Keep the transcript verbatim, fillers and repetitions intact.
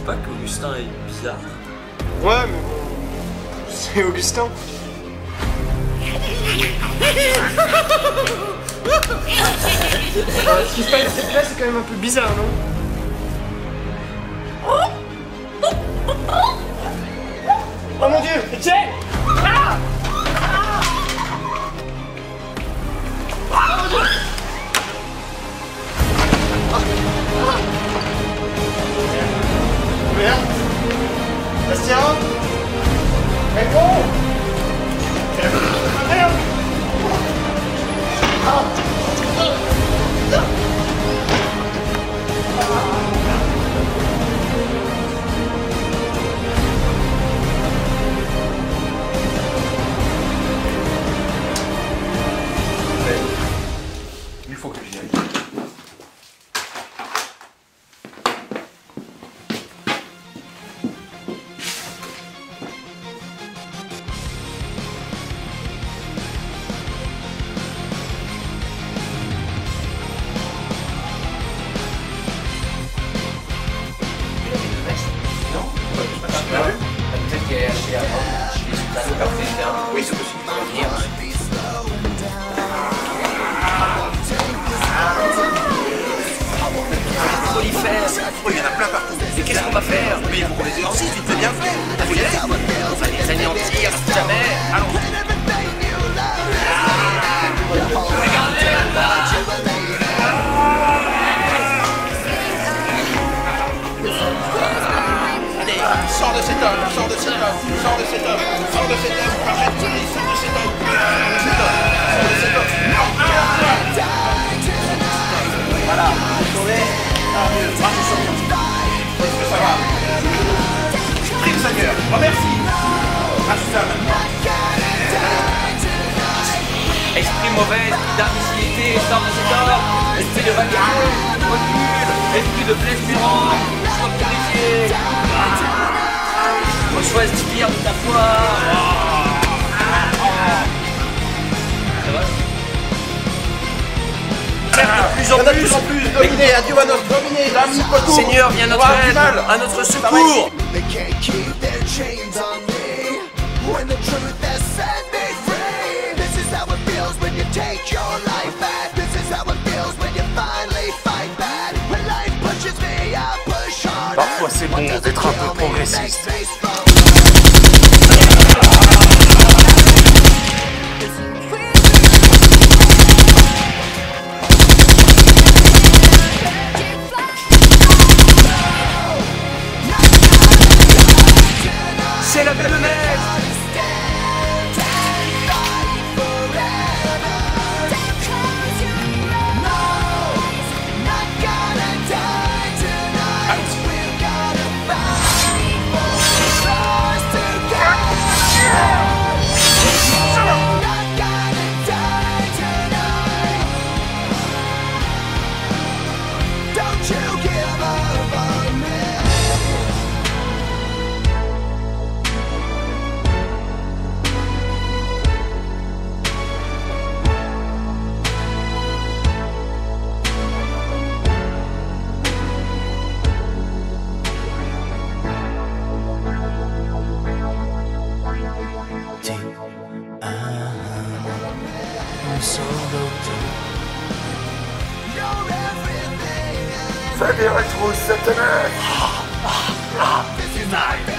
pas qu'Augustin est bizarre? Ouais, mais bon... C'est Augustin. Ce qui se passe là, c'est quand même un peu bizarre, non? Oh mon dieu! Tiens! Ah! Ah! Merde! Bastien! Réponds! Merde! Ah! Il faut que j'y aille. Peut-être qu'elle est achetée à Rome, chez les sultans de Carpenter. Oui, c'est possible. Ça va venir. Faut y faire. Il y en a plein partout. Et qu'est-ce qu'on va faire? Mais il faut qu'on les exorcise, tu te fais bien fait. Faut y aller. On va les anéantir à jamais. Allons. Sors de cet homme, sors de cet homme, sors de cet homme, sors de cet homme, arrête, sors de cet homme, sors de cet homme, voilà, sauvé, tant mieux, marche sur nous. Est-ce que ça va? Prie le Seigneur, remercie. À tout ça maintenant. Esprit mauvais, d'imbécilité, sors de cet homme. Esprit de bagarre, recule. Esprit de blessure, sois purifié. Reçois ce spire de ta foi. Ça va? De plus en plus, en plus, dominé, adieu à notre dominé, l'ami Potou. Seigneur, viens à notre aide, à notre secours. Parfois c'est bon d'être un peu progressiste. C'est la belle messe. Fais des rétros, Satanas! Tonight.